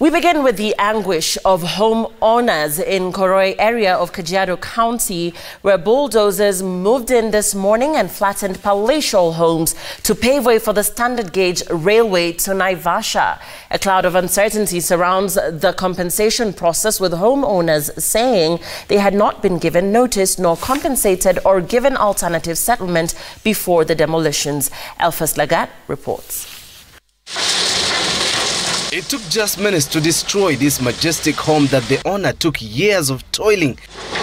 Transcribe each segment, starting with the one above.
We begin with the anguish of homeowners in Nkoroi area of Kajiado County, where bulldozers moved in this morning and flattened palatial homes to pave way for the standard gauge railway to Naivasha. A cloud of uncertainty surrounds the compensation process, with homeowners saying they had not been given notice nor compensated or given alternative settlement before the demolitions. Elfas Lagat reports. It took just minutes to destroy this majestic home that the owner took years of toiling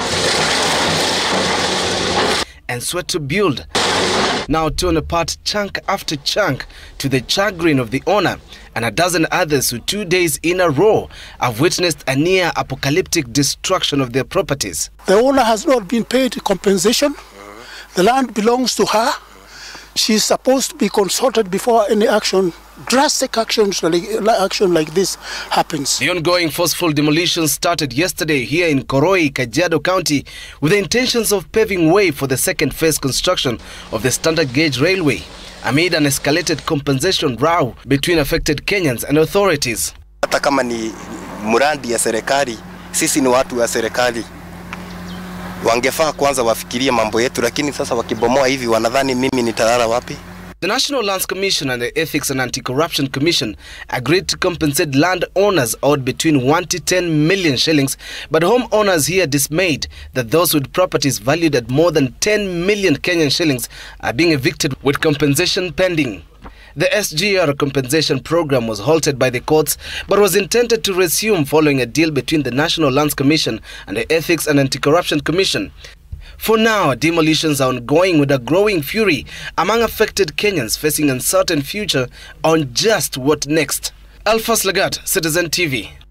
and sweat to build, now torn apart chunk after chunk to the chagrin of the owner and a dozen others who 2 days in a row have witnessed a near apocalyptic destruction of their properties. The owner has not been paid compensation. The land belongs to her. She's supposed to be consulted before any action, drastic action like this happens. The ongoing forceful demolitions started yesterday here in Nkoroi, Kajiado County, with the intentions of paving way for the second phase construction of the standard gauge railway, amid an escalated compensation row between affected Kenyans and authorities. Hata kama ni muradi ya serikali, sisi ni watu wa serikali. Wangefaa kwanza wafikirie mambo yetu, lakini sasa wakibomoa hivi wanadhani mimi nitalala wapi? The National Lands Commission and the Ethics and Anti-Corruption Commission agreed to compensate landowners owed between 1 to 10 million shillings, but homeowners here dismayed that those with properties valued at more than 10 million Kenyan shillings are being evicted with compensation pending. The SGR compensation program was halted by the courts but was intended to resume following a deal between the National Lands Commission and the Ethics and Anti-Corruption Commission. For now, demolitions are ongoing with a growing fury among affected Kenyans facing an uncertain future on just what next. Elfas Lagat, Citizen TV.